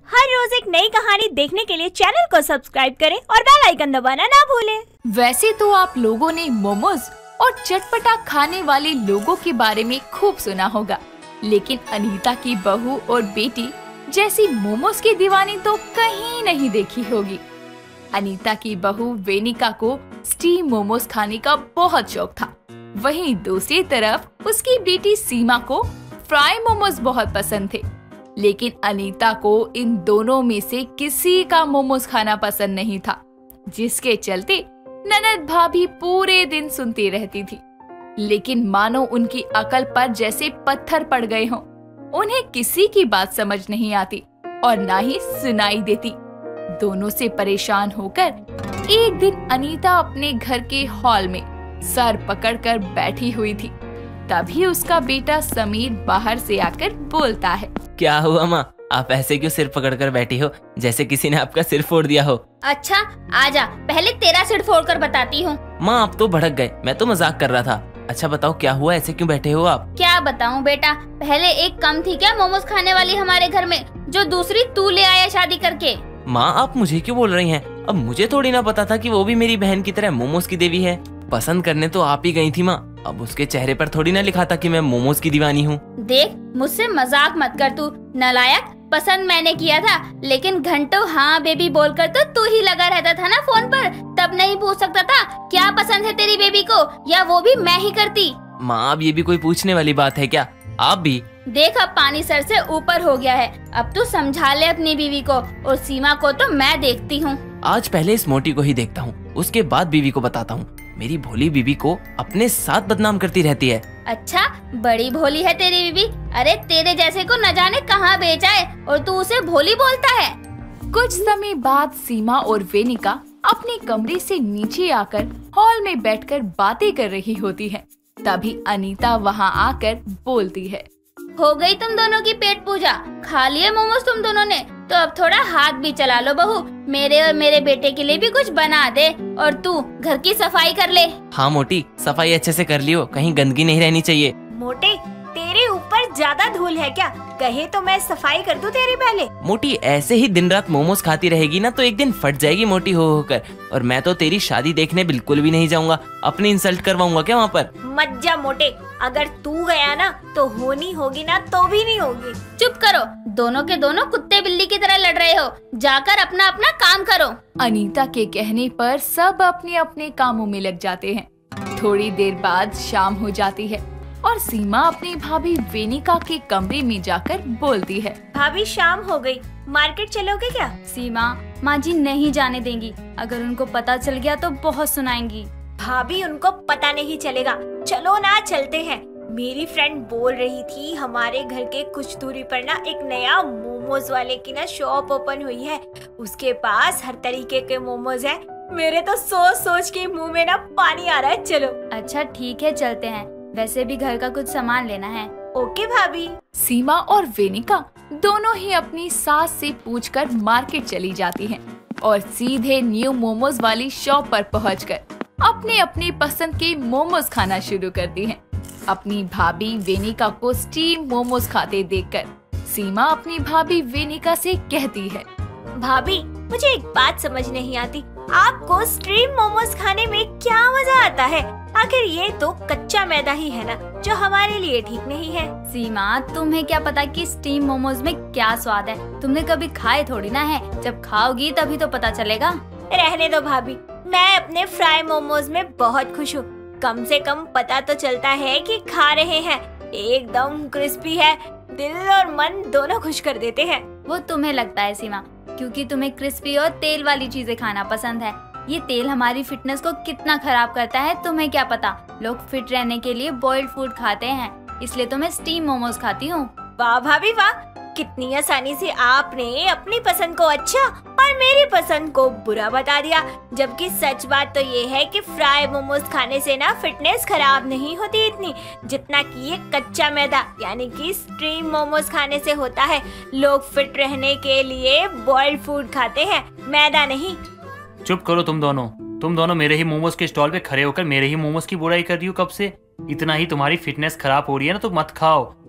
हर रोज एक नई कहानी देखने के लिए चैनल को सब्सक्राइब करें और बेल आइकन दबाना ना भूलें। वैसे तो आप लोगों ने मोमोज और चटपटा खाने वाले लोगों के बारे में खूब सुना होगा, लेकिन अनीता की बहू और बेटी जैसी मोमोज की दीवानी तो कहीं नहीं देखी होगी। अनीता की बहू वेनिका को स्टीम मोमोज खाने का बहुत शौक था। वहीं दूसरी तरफ उसकी बेटी सीमा को फ्राई मोमोज बहुत पसंद थे। लेकिन अनीता को इन दोनों में से किसी का मोमोज खाना पसंद नहीं था, जिसके चलते ननद भाभी पूरे दिन सुनती रहती थी। लेकिन मानो उनकी अकल पर जैसे पत्थर पड़ गए हों। उन्हें किसी की बात समझ नहीं आती और ना ही सुनाई देती। दोनों से परेशान होकर एक दिन अनीता अपने घर के हॉल में सर पकड़कर बैठी हुई थी। तभी उसका बेटा समीर बाहर से आकर बोलता है, क्या हुआ माँ, आप ऐसे क्यों सिर पकड़कर बैठी हो, जैसे किसी ने आपका सिर फोड़ दिया हो। अच्छा आजा, पहले तेरा सिर फोड़कर बताती हूँ। माँ आप तो भड़क गए, मैं तो मजाक कर रहा था। अच्छा बताओ क्या हुआ, ऐसे क्यों बैठे हो आप। क्या बताऊँ बेटा, पहले एक कम थी क्या मोमोज खाने वाली हमारे घर में, जो दूसरी तू ले आया शादी करके। माँ आप मुझे क्यों बोल रही हैं? अब मुझे थोड़ी ना पता था कि वो भी मेरी बहन की तरह मोमोज की देवी है। पसंद करने तो आप ही गई थी माँ, अब उसके चेहरे पर थोड़ी ना लिखा था कि मैं मोमोज की दीवानी हूँ। देख मुझसे मजाक मत कर तू नालायक। पसंद मैंने किया था, लेकिन घंटों हाँ बेबी बोलकर तो तू ही लगा रहता था ना फोन पर। तब नहीं पूछ सकता था क्या पसंद है तेरी बेबी को, या वो भी मैं ही करती। माँ अब ये भी कोई पूछने वाली बात है क्या? आप भी देख अब पानी सर से ऊपर हो गया है। अब तू समझा ले अपनी बीवी को, और सीमा को तो मैं देखती हूँ। आज पहले इस मोटी को ही देखता हूँ, उसके बाद बीवी को बताता हूँ। मेरी भोली बीवी को अपने साथ बदनाम करती रहती है। अच्छा बड़ी भोली है तेरी बीवी। अरे तेरे जैसे को न जाने कहाँ बेचा है और तू उसे भोली बोलता है। कुछ समय बाद सीमा और वेनिका अपने कमरे से नीचे आकर हॉल में बैठकर बातें कर रही होती है। तभी अनीता वहाँ आकर बोलती है, हो गई तुम दोनों की पेट पूजा, खा लिए मोमोज तुम दोनों ने, तो अब थोड़ा हाथ भी चला लो बहू। मेरे और मेरे बेटे के लिए भी कुछ बना दे, और तू घर की सफाई कर ले। हाँ मोटी, सफाई अच्छे से कर लियो, कहीं गंदगी नहीं रहनी चाहिए। मोटे तेरे ऊपर ज्यादा धूल है क्या? कहे तो मैं सफाई कर दूं तेरी पहले। मोटी ऐसे ही दिन रात मोमोज खाती रहेगी ना तो एक दिन फट जाएगी मोटी हो होकर। और मैं तो तेरी शादी देखने बिल्कुल भी नहीं जाऊंगा, अपनी इंसल्ट करवाऊंगा क्या वहाँ पर। मत जा मोटे, अगर तू गया ना तो होनी होगी ना तो भी नहीं होगी। चुप करो, दोनों के दोनों कुत्ते बिल्ली की तरह लड़ रहे हो, जाकर अपना अपना काम करो। अनीता के कहने पर सब अपने अपने कामों में लग जाते हैं। थोड़ी देर बाद शाम हो जाती है और सीमा अपनी भाभी वेनिका के कमरे में जाकर बोलती है, भाभी शाम हो गई, मार्केट चलोगे क्या? सीमा माँ जी नहीं जाने देंगी, अगर उनको पता चल गया तो बहुत सुनाएंगी। भाभी उनको पता नहीं चलेगा, चलो ना चलते हैं। मेरी फ्रेंड बोल रही थी हमारे घर के कुछ दूरी पर ना एक नया मोमोज वाले की ना शॉप ओपन हुई है, उसके पास हर तरीके के मोमोज है। मेरे तो सोच सोच के मुंह में ना पानी आ रहा है। चलो अच्छा ठीक है चलते हैं, वैसे भी घर का कुछ सामान लेना है। ओके भाभी। सीमा और वेनिका दोनों ही अपनी सास से पूछकर मार्केट चली जाती हैं और सीधे न्यू मोमोज वाली शॉप पर पहुंचकर अपने अपनी पसंद के मोमोज खाना शुरू करती हैं। अपनी भाभी वेनिका को स्टीम मोमोज खाते देखकर सीमा अपनी भाभी वेनिका से कहती है, भाभी मुझे एक बात समझ नहीं आती, आपको स्टीम मोमोज खाने में क्या मजा आता है? आखिर ये तो कच्चा मैदा ही है ना, जो हमारे लिए ठीक नहीं है। सीमा तुम्हें क्या पता कि स्टीम मोमोज में क्या स्वाद है, तुमने कभी खाए थोड़ी ना है, जब खाओगी तभी तो पता चलेगा। रहने दो भाभी, मैं अपने फ्राई मोमोज में बहुत खुश हूँ। कम से कम पता तो चलता है कि खा रहे हैं, एकदम क्रिस्पी है, दिल और मन दोनों खुश कर देते हैं। वो तुम्हें लगता है सीमा, क्योंकि तुम्हें क्रिस्पी और तेल वाली चीजें खाना पसंद है। ये तेल हमारी फिटनेस को कितना खराब करता है तुम्हें क्या पता। लोग फिट रहने के लिए बॉइल्ड फूड खाते हैं, इसलिए तो मैं स्टीम मोमोज खाती हूँ। वाह भाभी वाह, कितनी आसानी से आपने अपनी पसंद को अच्छा और मेरी पसंद को बुरा बता दिया। जबकि सच बात तो ये है कि फ्राई मोमोज खाने से ना फिटनेस खराब नहीं होती इतनी, जितना कि ये कच्चा मैदा यानी कि स्टीम मोमोज खाने से होता है। लोग फिट रहने के लिए बॉइल्ड फूड खाते हैं, मैदा नहीं। चुप करो तुम दोनों मेरे ही मोमोज के स्टॉल पे खड़े होकर मेरे ही मोमोज की बुराई कर रही हो कब से। इतना ही तुम्हारी फिटनेस खराब हो रही है ना तो मत खाओ,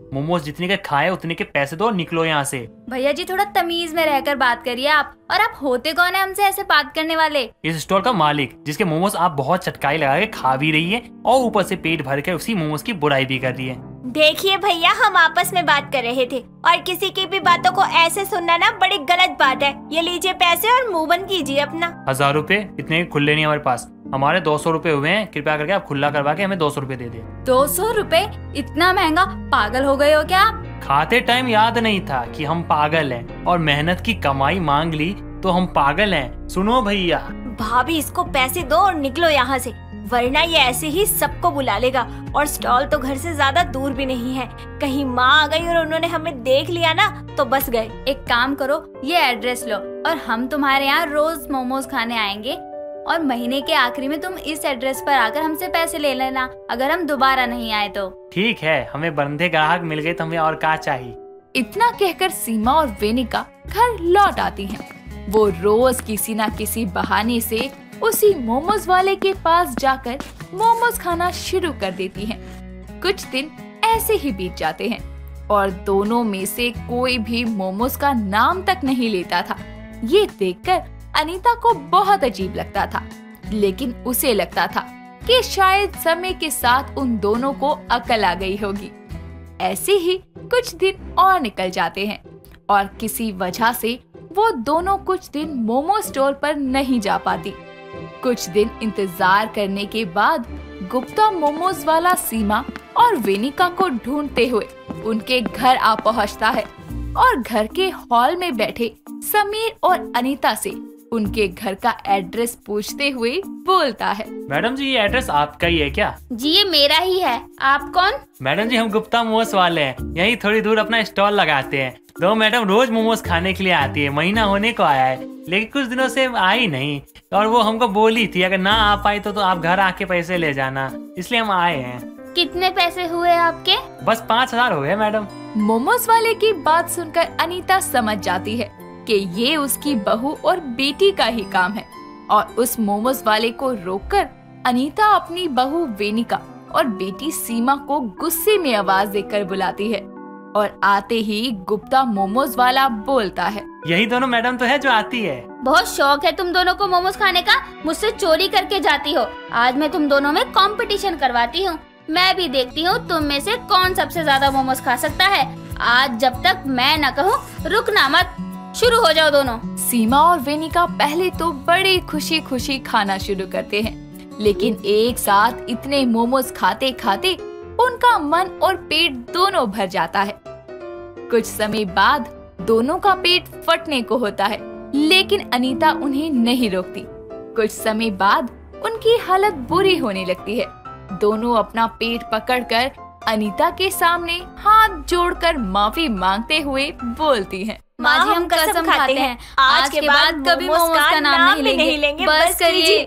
मोमोज जितने के खाए उतने के पैसे दो और निकलो यहाँ से। भैया जी थोड़ा तमीज में रहकर बात करिए आप। और आप होते कौन है हमसे ऐसे बात करने वाले? इस स्टोर का मालिक, जिसके मोमोज आप बहुत चटकाई लगा के खा भी रही है और ऊपर से पेट भर के उसी मोमोज की बुराई भी कर रही है। देखिए भैया, हम आपस में बात कर रहे थे और किसी की भी बातों को ऐसे सुनना ना बड़ी गलत बात है। ये लीजिए पैसे और मुंह बंद कीजिए अपना। 1000 रुपए इतने खुले नहीं हमारे पास, हमारे 200 रुपए हुए हैं। कृपया करके आप खुला करवा के हमें 200 रुपए दे दे। 200 रुपए? इतना महंगा? पागल हो गए हो क्या आप? खाते टाइम याद नहीं था कि हम पागल हैं और मेहनत की कमाई मांग ली तो हम पागल हैं। सुनो भैया। भाभी इसको पैसे दो और निकलो यहाँ से, वरना ये ऐसे ही सबको बुला लेगा। और स्टॉल तो घर से ज्यादा दूर भी नहीं है। कहीं माँ आ गई और उन्होंने हमें देख लिया ना तो बस गए। एक काम करो, ये एड्रेस लो और हम तुम्हारे यहाँ रोज मोमोज खाने आएंगे और महीने के आखिरी में तुम इस एड्रेस पर आकर हमसे पैसे ले लेना, अगर हम दोबारा नहीं आए तो। ठीक है, हमें बंदे ग्राहक मिल गए तो हमें और क्या चाहिए। इतना कहकर सीमा और वेनिका घर लौट आती हैं। वो रोज किसी न किसी बहाने से उसी मोमोज वाले के पास जाकर मोमोज खाना शुरू कर देती हैं। कुछ दिन ऐसे ही बीत जाते हैं और दोनों में से कोई भी मोमोज का नाम तक नहीं लेता था। ये देखकर अनीता को बहुत अजीब लगता था, लेकिन उसे लगता था कि शायद समय के साथ उन दोनों को अकल आ गई होगी। ऐसे ही कुछ दिन और निकल जाते हैं और किसी वजह से वो दोनों कुछ दिन मोमो स्टोर पर नहीं जा पाती। कुछ दिन इंतजार करने के बाद गुप्ता मोमोज वाला सीमा और वेनिका को ढूंढते हुए उनके घर आ पहुंचता है और घर के हॉल में बैठे समीर और अनीता से उनके घर का एड्रेस पूछते हुए बोलता है। मैडम जी, ये एड्रेस आपका ही है क्या? जी ये मेरा ही है। आप कौन? मैडम जी, हम गुप्ता मोमोज वाले हैं, यहीं थोड़ी दूर अपना स्टॉल लगाते हैं। दो मैडम रोज मोमोज खाने के लिए आती है, महीना होने को आया है लेकिन कुछ दिनों से आई नहीं और वो हमको बोली थी अगर ना आ पाई तो आप घर आके पैसे ले जाना, इसलिए हम आए हैं। कितने पैसे हुए आपके? बस 5000 हो गए मैडम। मोमोज वाले की बात सुनकर अनीता समझ जाती है कि ये उसकी बहू और बेटी का ही काम है और उस मोमोज वाले को रोककर अनीता अपनी बहू वेनिका और बेटी सीमा को गुस्से में आवाज देकर बुलाती है और आते ही गुप्ता मोमोज वाला बोलता है। यही दोनों मैडम तो है जो आती है। बहुत शौक है तुम दोनों को मोमोज खाने का, मुझसे चोरी करके जाती हो। आज मैं तुम दोनों में कंपटीशन करवाती हूँ, मैं भी देखती हूँ तुम में से कौन सबसे ज्यादा मोमोज खा सकता है। आज जब तक मैं न कहूँ रुकना मत, शुरू हो जाओ दोनों। सीमा और वेनिका पहले तो बड़े खुशी खुशी खाना शुरू करते हैं, लेकिन एक साथ इतने मोमोज खाते खाते उनका मन और पेट दोनों भर जाता है। कुछ समय बाद दोनों का पेट फटने को होता है, लेकिन अनीता उन्हें नहीं रोकती। कुछ समय बाद उनकी हालत बुरी होने लगती है। दोनों अपना पेट पकड़कर अनीता के सामने हाथ जोड़कर माफी मांगते हुए बोलती हैं। माँ जी हम कसम खाते हैं आज के बाद कभी मोमोज का नाम नहीं लेंगे, बस करिए।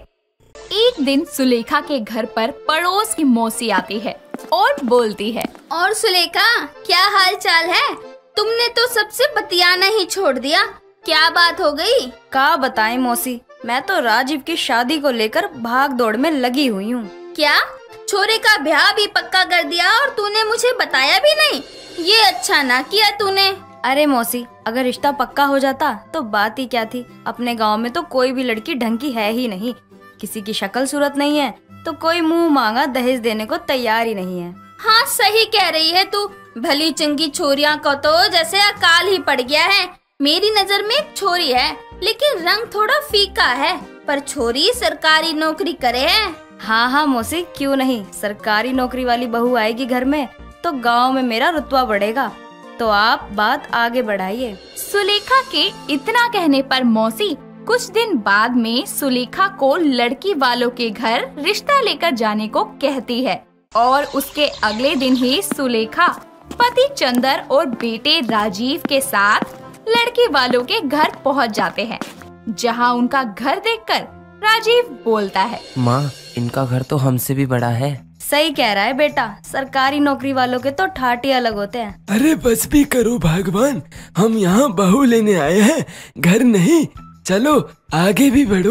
एक दिन सुलेखा के घर पर पड़ोस की मौसी आती है और बोलती है। और सुलेखा, क्या हाल चाल है? तुमने तो सबसे बतियाना ही छोड़ दिया, क्या बात हो गई? क्या बताएं मौसी, मैं तो राजीव की शादी को लेकर भाग दौड़ में लगी हुई हूँ। क्या छोरे का ब्याह भी पक्का कर दिया और तूने मुझे बताया भी नहीं? ये अच्छा ना किया तूने। अरे मौसी, अगर रिश्ता पक्का हो जाता तो बात ही क्या थी। अपने गांव में तो कोई भी लड़की ढंग की है ही नहीं, किसी की शक्ल सूरत नहीं है तो कोई मुंह मांगा दहेज देने को तैयार ही नहीं है। हाँ सही कह रही है तू, भली चंगी छोरियां को तो जैसे अकाल ही पड़ गया है। मेरी नजर में एक छोरी है लेकिन रंग थोड़ा फीका है, पर छोरी सरकारी नौकरी करे है। हाँ मौसी, क्यों नहीं, सरकारी नौकरी वाली बहू आएगी घर में तो गांव में मेरा रुतबा बढ़ेगा। तो आप बात आगे बढ़ाइए। सुलेखा के इतना कहने पर मौसी कुछ दिन बाद में सुलेखा को लड़की वालों के घर रिश्ता लेकर जाने को कहती है और उसके अगले दिन ही सुलेखा पति चंदर और बेटे राजीव के साथ लड़की वालों के घर पहुंच जाते हैं, जहां उनका घर देखकर राजीव बोलता है। माँ, इनका घर तो हमसे भी बड़ा है। सही कह रहा है बेटा, सरकारी नौकरी वालों के तो ठाट ही अलग होते हैं। अरे बस भी करो भगवान, हम यहाँ बहू लेने आए हैं, घर नहीं। चलो आगे भी बढ़ो।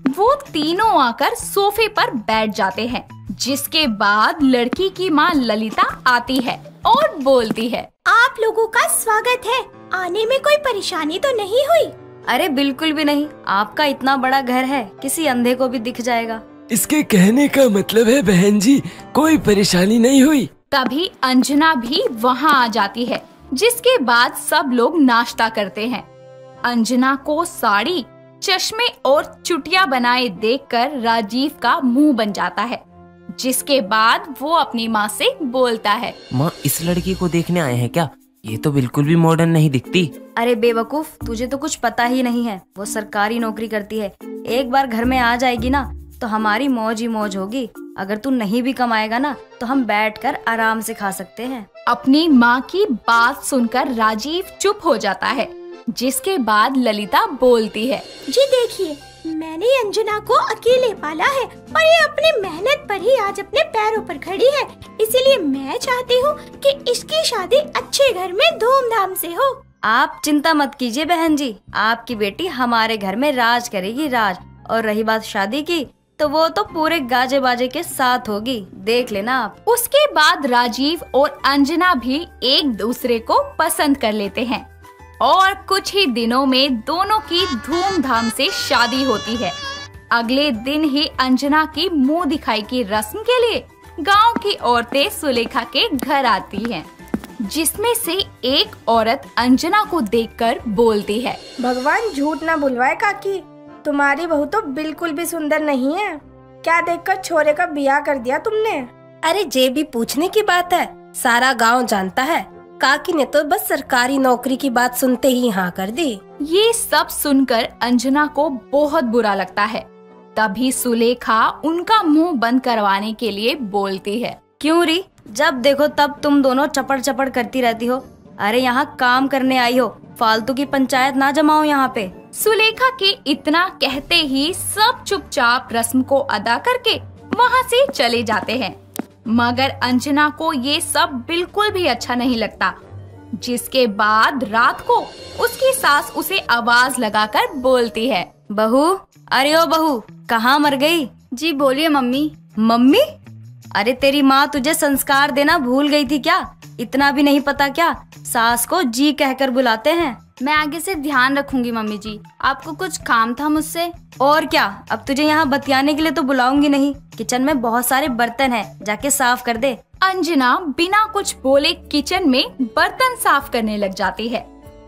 वो तीनों आकर सोफे पर बैठ जाते हैं, जिसके बाद लड़की की माँ ललिता आती है और बोलती है, आप लोगों का स्वागत है। आने में कोई परेशानी तो नहीं हुई? अरे बिल्कुल भी नहीं, आपका इतना बड़ा घर है, किसी अंधे को भी दिख जाएगा। इसके कहने का मतलब है बहन जी, कोई परेशानी नहीं हुई। तभी अंजना भी वहाँ आ जाती है, जिसके बाद सब लोग नाश्ता करते हैं। अंजना को साड़ी, चश्मे और चुटिया बनाए देखकर राजीव का मुंह बन जाता है, जिसके बाद वो अपनी माँ से बोलता है, माँ इस लड़की को देखने आए हैं क्या? ये तो बिल्कुल भी मॉडर्न नहीं दिखती। अरे बेवकूफ, तुझे तो कुछ पता ही नहीं है। वो सरकारी नौकरी करती है, एक बार घर में आ जाएगी ना तो हमारी मौज ही मौज होगी। अगर तू नहीं भी कमाएगा ना तो हम बैठकर आराम से खा सकते हैं। अपनी माँ की बात सुनकर राजीव चुप हो जाता है, जिसके बाद ललिता बोलती है, जी देखिए, मैंने अंजना को अकेले पाला है और ये अपनी मेहनत पर ही आज अपने पैरों पर खड़ी है। इसीलिए मैं चाहती हूँ कि इसकी शादी अच्छे घर में धूमधाम से हो। आप चिंता मत कीजिए बहन जी, आपकी बेटी हमारे घर में राज करेगी, राज। और रही बात शादी की, तो वो तो पूरे गाजे बाजे के साथ होगी, देख लेना आप। उसके बाद राजीव और अंजना भी एक दूसरे को पसंद कर लेते हैं और कुछ ही दिनों में दोनों की धूमधाम से शादी होती है। अगले दिन ही अंजना की मुंह दिखाई की रस्म के लिए गांव की औरतें सुलेखा के घर आती हैं, जिसमें से एक औरत अंजना को देखकर बोलती है, भगवान झूठ ना बुलवाए काकी, तुम्हारी बहू तो बिल्कुल भी सुंदर नहीं है। क्या देखकर छोरे का बियाह कर दिया तुमने? अरे जे भी पूछने की बात है, सारा गांव जानता है। काकी ने तो बस सरकारी नौकरी की बात सुनते ही हाँ कर दी। ये सब सुनकर अंजना को बहुत बुरा लगता है। तभी सुलेखा उनका मुंह बंद करवाने के लिए बोलती है, क्यों री, जब देखो तब तुम दोनों चपड़ चपड़ करती रहती हो। अरे यहाँ काम करने आई हो, फालतू की पंचायत ना जमाओ यहाँ पे। सुलेखा के इतना कहते ही सब चुपचाप रस्म को अदा करके वहाँ से चले जाते हैं। मगर अंजना को ये सब बिल्कुल भी अच्छा नहीं लगता, जिसके बाद रात को उसकी सास उसे आवाज लगाकर बोलती है, बहू, अरे ओ बहू, कहाँ मर गई? जी बोलिए मम्मी। मम्मी? अरे तेरी माँ तुझे संस्कार देना भूल गई थी क्या? इतना भी नहीं पता क्या? सास को जी कहकर बुलाते हैं। मैं आगे से ध्यान रखूंगी मम्मी जी। आपको कुछ काम था मुझसे? और क्या, अब तुझे यहाँ बतियाने के लिए तो बुलाऊंगी नहीं। किचन में बहुत सारे बर्तन हैं, जाके साफ कर दे। अंजना बिना कुछ बोले किचन में बर्तन साफ करने लग जाती है।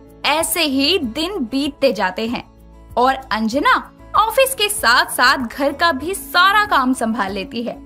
ऐसे ही दिन बीतते जाते हैं और अंजना ऑफिस के साथ साथ घर का भी सारा काम संभाल लेती है।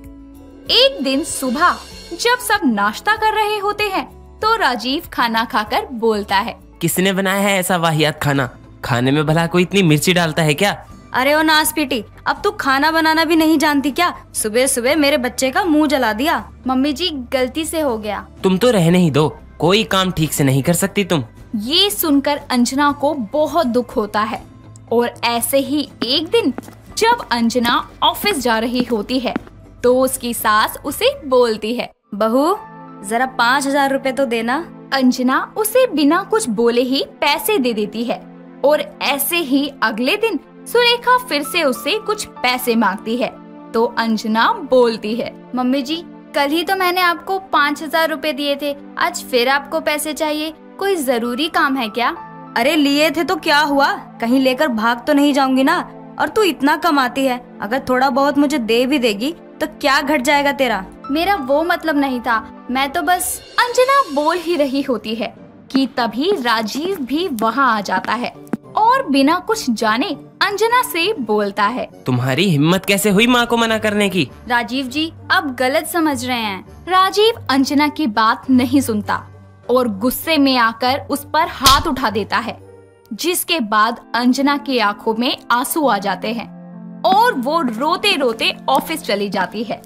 एक दिन सुबह जब सब नाश्ता कर रहे होते हैं तो राजीव खाना खाकर बोलता है, किसने बनाया है ऐसा वाहियात खाना? खाने में भला कोई इतनी मिर्ची डालता है क्या? अरे ओ नास पीटी, अब तू खाना बनाना भी नहीं जानती क्या? सुबह सुबह मेरे बच्चे का मुंह जला दिया। मम्मी जी गलती से हो गया। तुम तो रहने ही दो, कोई काम ठीक से नहीं कर सकती तुम। ये सुनकर अंजना को बहुत दुख होता है और ऐसे ही एक दिन जब अंजना ऑफिस जा रही होती है तो उसकी सास उसे बोलती है, बहू जरा 5,000 रुपए तो देना। अंजना उसे बिना कुछ बोले ही पैसे दे देती है और ऐसे ही अगले दिन सुलेखा फिर से उससे कुछ पैसे मांगती है तो अंजना बोलती है, मम्मी जी कल ही तो मैंने आपको 5,000 रुपए दिए थे, आज फिर आपको पैसे चाहिए, कोई जरूरी काम है क्या? अरे लिए थे तो क्या हुआ, कहीं लेकर भाग तो नहीं जाऊंगी ना। और तू इतना कमाती है, अगर थोड़ा बहुत मुझे दे भी देगी तो क्या घट जाएगा तेरा? मेरा वो मतलब नहीं था, मैं तो बस। अंजना बोल ही रही होती है कि तभी राजीव भी वहाँ आ जाता है और बिना कुछ जाने अंजना से बोलता है, तुम्हारी हिम्मत कैसे हुई माँ को मना करने की? राजीव जी आप गलत समझ रहे हैं। राजीव अंजना की बात नहीं सुनता और गुस्से में आकर उस पर हाथ उठा देता है, जिसके बाद अंजना की आंखों में आंसू आ जाते हैं और वो रोते रोते ऑफिस चली जाती है।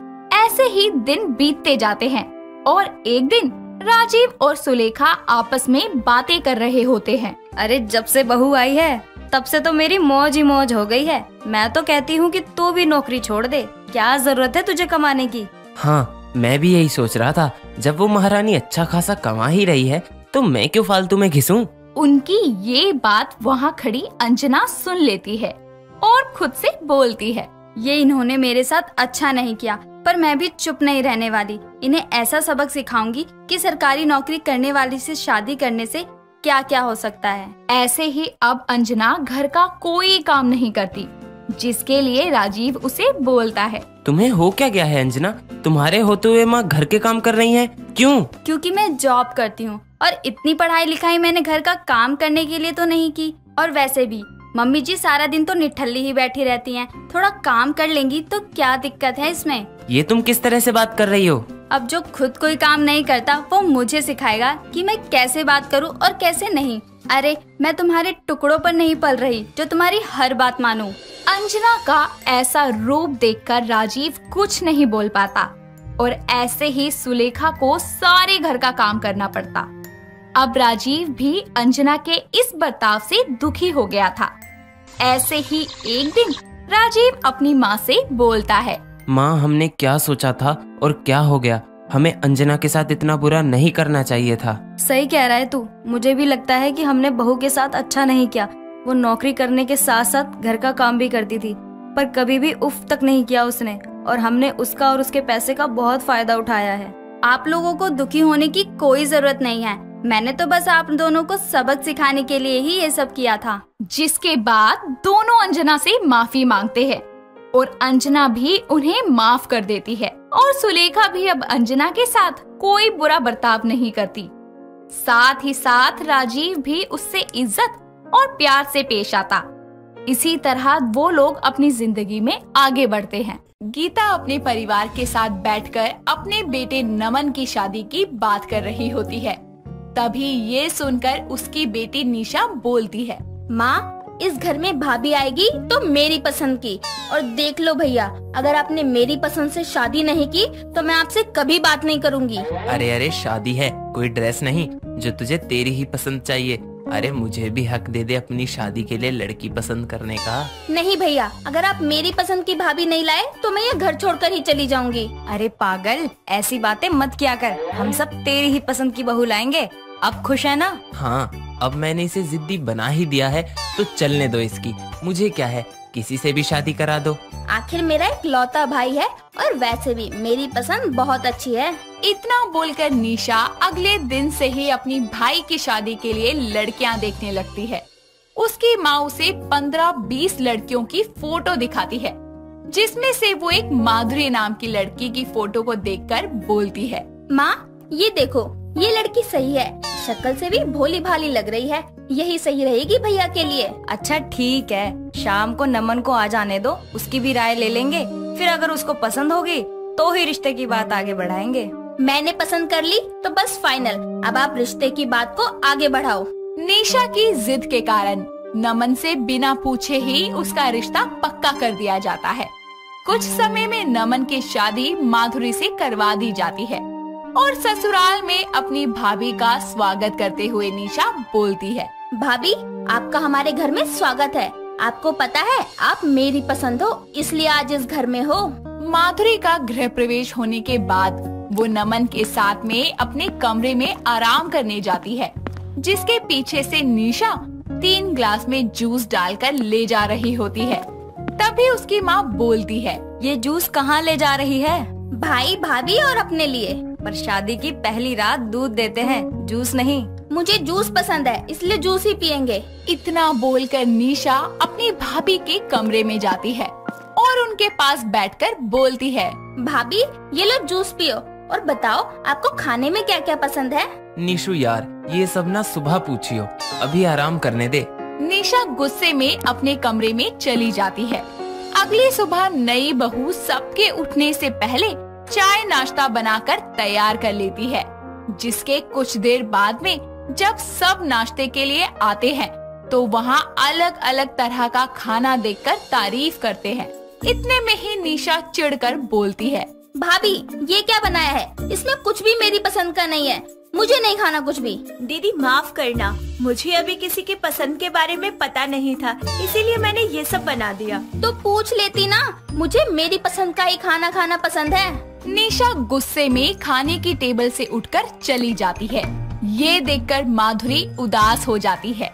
ऐसे ही दिन बीतते जाते हैं और एक दिन राजीव और सुलेखा आपस में बातें कर रहे होते हैं। अरे जब से बहू आई है तब से तो मेरी मौज ही मौज हो गई है। मैं तो कहती हूँ कि तू भी नौकरी छोड़ दे, क्या जरूरत है तुझे कमाने की? हाँ, मैं भी यही सोच रहा था, जब वो महारानी अच्छा खासा कमा ही रही है तो मैं क्यों फालतू में घिसूं? उनकी ये बात वहाँ खड़ी अंजना सुन लेती है और खुद से बोलती है, ये इन्होंने मेरे साथ अच्छा नहीं किया, पर मैं भी चुप नहीं रहने वाली। इन्हें ऐसा सबक सिखाऊंगी कि सरकारी नौकरी करने वाली से शादी करने से क्या क्या हो सकता है। ऐसे ही अब अंजना घर का कोई काम नहीं करती, जिसके लिए राजीव उसे बोलता है, तुम्हें हो क्या गया है अंजना? तुम्हारे होते हुए माँ घर के काम कर रही है, क्यों? क्योंकि मैं जॉब करती हूँ और इतनी पढ़ाई लिखाई मैंने घर का काम करने के लिए तो नहीं की। और वैसे भी मम्मी जी सारा दिन तो निठल्ली ही बैठी रहती हैं, थोड़ा काम कर लेंगी तो क्या दिक्कत है इसमें। ये तुम किस तरह से बात कर रही हो? अब जो खुद कोई काम नहीं करता वो मुझे सिखाएगा कि मैं कैसे बात करूं और कैसे नहीं। अरे मैं तुम्हारे टुकड़ों पर नहीं पल रही जो तुम्हारी हर बात मानूं। अंजना का ऐसा रूप देखकर राजीव कुछ नहीं बोल पाता और ऐसे ही सुलेखा को सारे घर का काम करना पड़ता। अब राजीव भी अंजना के इस बर्ताव से दुखी हो गया था। ऐसे ही एक दिन राजीव अपनी माँ से बोलता है, माँ, हमने क्या सोचा था और क्या हो गया? हमें अंजना के साथ इतना बुरा नहीं करना चाहिए था। सही कह रहा है तू। मुझे भी लगता है कि हमने बहू के साथ अच्छा नहीं किया। वो नौकरी करने के साथ साथ घर का काम भी करती थी, पर कभी भी उफ तक नहीं किया उसने, और हमने उसका और उसके पैसे का बहुत फायदा उठाया है। आप लोगों को दुखी होने की कोई जरूरत नहीं है। मैंने तो बस आप दोनों को सबक सिखाने के लिए ही ये सब किया था। जिसके बाद दोनों अंजना से माफी मांगते हैं और अंजना भी उन्हें माफ कर देती है और सुलेखा भी अब अंजना के साथ कोई बुरा बर्ताव नहीं करती। साथ ही साथ राजीव भी उससे इज्जत और प्यार से पेश आता। इसी तरह वो लोग अपनी जिंदगी में आगे बढ़ते हैं। गीता अपने परिवार के साथ बैठकर अपने बेटे नमन की शादी की बात कर रही होती है। तभी ये सुनकर उसकी बेटी निशा बोलती है, माँ, इस घर में भाभी आएगी तो मेरी पसंद की। और देख लो भैया, अगर आपने मेरी पसंद से शादी नहीं की तो मैं आपसे कभी बात नहीं करूँगी। अरे शादी है, कोई ड्रेस नहीं जो तुझे तेरी ही पसंद चाहिए। अरे मुझे भी हक दे दे अपनी शादी के लिए लड़की पसंद करने का। नहीं भैया, अगर आप मेरी पसंद की भाभी नहीं लाए तो मैं ये घर छोड़कर ही चली जाऊंगी। अरे पागल, ऐसी बातें मत किया कर। हम सब तेरी ही पसंद की बहू लाएंगे। अब खुश है ना? हाँ, अब मैंने इसे जिद्दी बना ही दिया है तो चलने दो इसकी। मुझे क्या है, किसी से भी शादी करा दो। आखिर मेरा एक लौता भाई है और वैसे भी मेरी पसंद बहुत अच्छी है। इतना बोलकर निशा अगले दिन से ही अपनी भाई की शादी के लिए लड़कियां देखने लगती है। उसकी माँ उसे 15-20 लड़कियों की फोटो दिखाती है, जिसमें से वो एक माधुरी नाम की लड़की की फोटो को देखकर बोलती है, माँ ये देखो, ये लड़की सही है, शक्ल से भी भोली भाली लग रही है, यही सही रहेगी भैया के लिए। अच्छा ठीक है, शाम को नमन को आ जाने दो, उसकी भी राय ले लेंगे। फिर अगर उसको पसंद होगी तो ही रिश्ते की बात आगे बढ़ाएंगे। मैंने पसंद कर ली तो बस फाइनल। अब आप रिश्ते की बात को आगे बढ़ाओ। निशा की जिद के कारण नमन से बिना पूछे ही उसका रिश्ता पक्का कर दिया जाता है। कुछ समय में नमन की शादी माधुरी से करवा दी जाती है और ससुराल में अपनी भाभी का स्वागत करते हुए निशा बोलती है, भाभी आपका हमारे घर में स्वागत है। आपको पता है आप मेरी पसंद हो, इसलिए आज इस घर में हो। माधुरी का गृह प्रवेश होने के बाद वो नमन के साथ में अपने कमरे में आराम करने जाती है, जिसके पीछे से निशा 3 ग्लास में जूस डालकर ले जा रही होती है। तभी उसकी माँ बोलती है, ये जूस कहाँ ले जा रही है? भाई भाभी और अपने लिए। पर शादी की पहली रात दूध देते हैं, जूस नहीं। मुझे जूस पसंद है, इसलिए जूस ही पियेंगे। इतना बोलकर निशा अपनी भाभी के कमरे में जाती है और उनके पास बैठकर बोलती है, भाभी ये लो जूस पियो और बताओ आपको खाने में क्या क्या पसंद है। निशु यार, ये सब ना सुबह पूछियो, अभी आराम करने दे। निशा गुस्से में अपने कमरे में चली जाती है। अगली सुबह नई बहू सबके उठने से पहले चाय नाश्ता बनाकर तैयार कर लेती है, जिसके कुछ देर बाद में जब सब नाश्ते के लिए आते हैं तो वहाँ अलग अलग तरह का खाना देखकर तारीफ करते हैं। इतने में ही निशा चिढ़कर बोलती है, भाभी ये क्या बनाया है, इसमें कुछ भी मेरी पसंद का नहीं है, मुझे नहीं खाना कुछ भी। दीदी माफ करना, मुझे अभी किसी की पसंद के बारे में पता नहीं था, इसीलिए मैंने ये सब बना दिया। तो पूछ लेती ना, मुझे मेरी पसंद का ही खाना खाना पसंद है। निशा गुस्से में खाने की टेबल से उठकर चली जाती है। ये देखकर माधुरी उदास हो जाती है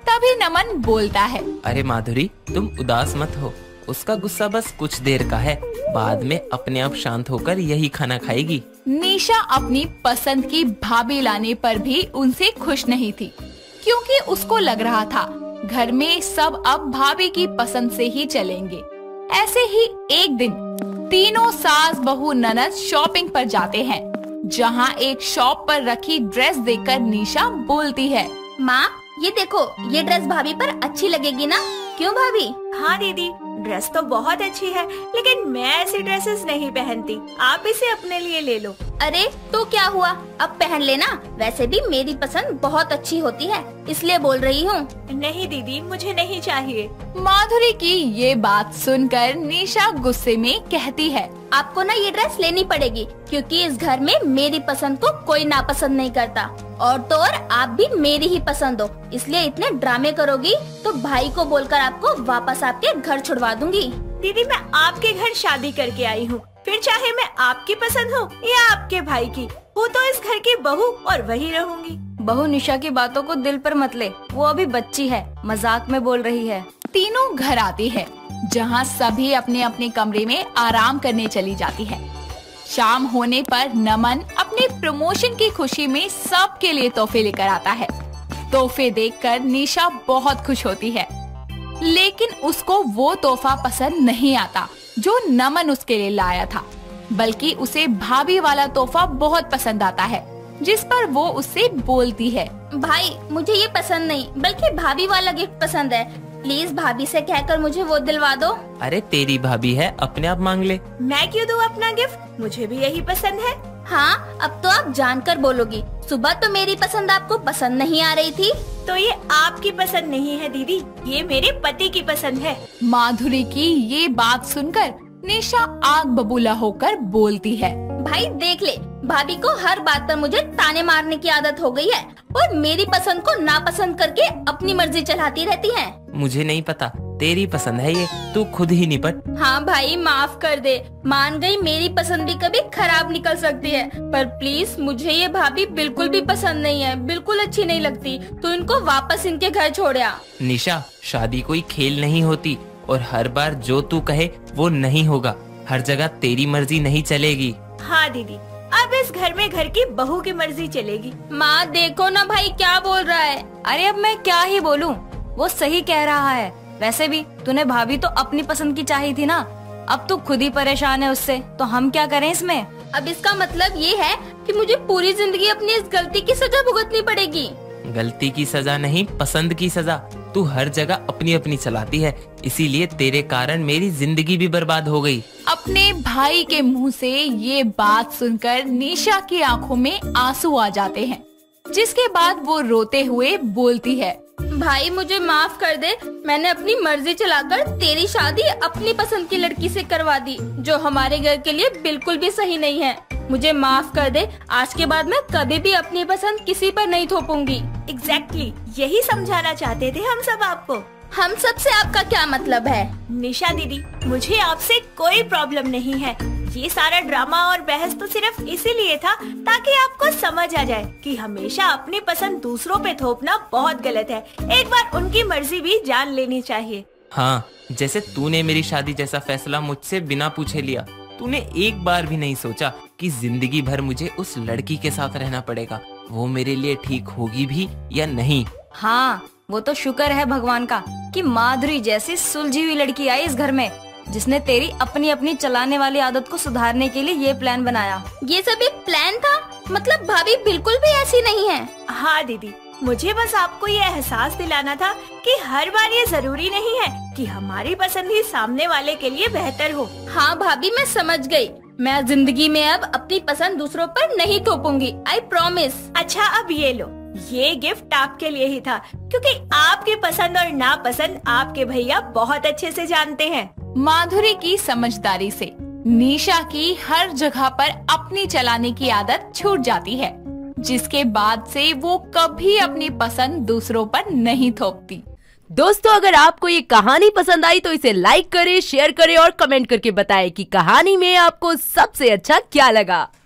तभी नमन बोलता है, अरे माधुरी, तुम उदास मत हो, उसका गुस्सा बस कुछ देर का है, बाद में अपने आप शांत होकर यही खाना खाएगी। निशा अपनी पसंद की भाभी लाने पर भी उनसे खुश नहीं थी, क्योंकि उसको लग रहा था घर में सब अब भाभी की पसंद से ही चलेंगे। ऐसे ही एक दिन तीनों सास बहू ननद शॉपिंग पर जाते हैं, जहाँ एक शॉप पर रखी ड्रेस देखकर निशा बोलती है, माँ ये देखो, ये ड्रेस भाभी पर अच्छी लगेगी ना? क्यों भाभी? हाँ दीदी, ड्रेस तो बहुत अच्छी है, लेकिन मैं ऐसी ड्रेसेस नहीं पहनती, आप इसे अपने लिए ले लो। अरे तो क्या हुआ, अब पहन लेना, वैसे भी मेरी पसंद बहुत अच्छी होती है, इसलिए बोल रही हूँ। नहीं दीदी, मुझे नहीं चाहिए। माधुरी की ये बात सुनकर निशा गुस्से में कहती है, आपको ना ये ड्रेस लेनी पड़ेगी, क्योंकि इस घर में मेरी पसंद को कोई नापसंद नहीं करता, और तो और आप भी मेरी ही पसंद हो, इसलिए इतने ड्रामे करोगी तो भाई को बोलकर आपको वापस आपके घर छुड़वा दूंगी। दीदी, मैं आपके घर शादी करके आई हूँ, फिर चाहे मैं आपकी पसंद हो या आपके भाई की हो, तो इस घर की बहू और वही रहूंगी। बहू निशा की बातों को दिल पर मत ले, वो अभी बच्ची है, मजाक में बोल रही है। तीनों घर आती है, जहाँ सभी अपने अपने कमरे में आराम करने चली जाती है। शाम होने पर नमन अपने प्रमोशन की खुशी में सबके लिए तोहफे लेकर आता है। तोहफे देखकर निशा बहुत खुश होती है, लेकिन उसको वो तोहफा पसंद नहीं आता जो नमन उसके लिए लाया था, बल्कि उसे भाभी वाला तोहफा बहुत पसंद आता है, जिस पर वो उससे बोलती है, भाई मुझे ये पसंद नहीं, बल्कि भाभी वाला गिफ्ट पसंद है, प्लीज भाभी से कहकर मुझे वो दिलवा दो। अरे तेरी भाभी है, अपने आप मांग ले। मैं क्यों दूं अपना गिफ्ट, मुझे भी यही पसंद है। हाँ, अब तो आप जानकर बोलोगी, सुबह तो मेरी पसंद आपको पसंद नहीं आ रही थी। तो ये आपकी पसंद नहीं है दीदी, ये मेरे पति की पसंद है। माधुरी की ये बात सुनकर निशा आग बबूला होकर बोलती है, भाई देख ले, भाभी को हर बात पर मुझे ताने मारने की आदत हो गई है, और मेरी पसंद को नापसंद करके अपनी मर्जी चलाती रहती है। मुझे नहीं पता, तेरी पसंद है ये, तू खुद ही निपट। हाँ भाई माफ कर दे, मान गई मेरी पसंद भी कभी खराब निकल सकती है, पर प्लीज मुझे ये भाभी बिल्कुल भी पसंद नहीं है, बिल्कुल अच्छी नहीं लगती, तो इनको वापस इनके घर छोड़या। निशा, शादी कोई खेल नहीं होती, और हर बार जो तू कहे वो नहीं होगा, हर जगह तेरी मर्जी नहीं चलेगी। हाँ दीदी, अब इस घर में घर की बहू की मर्जी चलेगी। माँ देखो ना भाई क्या बोल रहा है। अरे अब मैं क्या ही बोलूं, वो सही कह रहा है। वैसे भी तूने भाभी तो अपनी पसंद की चाही थी ना, अब तू खुद ही परेशान है उससे, तो हम क्या करें इसमें। अब इसका मतलब ये है कि मुझे पूरी जिंदगी अपनी इस गलती की सजा भुगतनी पड़ेगी। गलती की सजा नहीं, पसंद की सजा। तू हर जगह अपनी अपनी चलाती है, इसीलिए तेरे कारण मेरी जिंदगी भी बर्बाद हो गई। अपने भाई के मुंह से ये बात सुनकर निशा की आंखों में आंसू आ जाते हैं, जिसके बाद वो रोते हुए बोलती है, भाई मुझे माफ कर दे, मैंने अपनी मर्जी चलाकर तेरी शादी अपनी पसंद की लड़की से करवा दी, जो हमारे घर के लिए बिल्कुल भी सही नहीं है। मुझे माफ कर दे, आज के बाद मैं कभी भी अपनी पसंद किसी पर नहीं थोपूंगी। एग्जैक्टली, यही समझाना चाहते थे हम सब आपको। हम सब से आपका क्या मतलब है? निशा दीदी, मुझे आपसे कोई प्रॉब्लम नहीं है, ये सारा ड्रामा और बहस तो सिर्फ इसीलिए था ताकि आपको समझ आ जाए कि हमेशा अपनी पसंद दूसरों पे थोपना बहुत गलत है, एक बार उनकी मर्जी भी जान लेनी चाहिए। हाँ, जैसे तूने मेरी शादी जैसा फैसला मुझसे बिना पूछे लिया, तूने एक बार भी नहीं सोचा कि जिंदगी भर मुझे उस लड़की के साथ रहना पड़ेगा, वो मेरे लिए ठीक होगी भी या नहीं। हाँ, वो तो शुक्र है भगवान का कि माधुरी जैसी सुलझी हुई लड़की आई इस घर में, जिसने तेरी अपनी अपनी चलाने वाली आदत को सुधारने के लिए ये प्लान बनाया। ये सब एक प्लान था? मतलब भाभी बिल्कुल भी ऐसी नहीं है। हाँ दीदी, मुझे बस आपको ये एहसास दिलाना था कि हर बार ये जरूरी नहीं है कि हमारी पसंद ही सामने वाले के लिए बेहतर हो। हाँ भाभी, मैं समझ गई, मैं जिंदगी में अब अपनी पसंद दूसरों पर नहीं थोपूंगी, आई प्रॉमिस। अच्छा, अब ये लो, ये गिफ्ट आपके लिए ही था, क्योंकि आपकी पसंद और नापसंद आपके भैया बहुत अच्छे से जानते हैं। माधुरी की समझदारी से निशा की हर जगह पर अपनी चलाने की आदत छूट जाती है, जिसके बाद से वो कभी अपनी पसंद दूसरों पर नहीं थोपती। दोस्तों, अगर आपको ये कहानी पसंद आई तो इसे लाइक करें, शेयर करें और कमेंट करके बताएं कि कहानी में आपको सबसे अच्छा क्या लगा।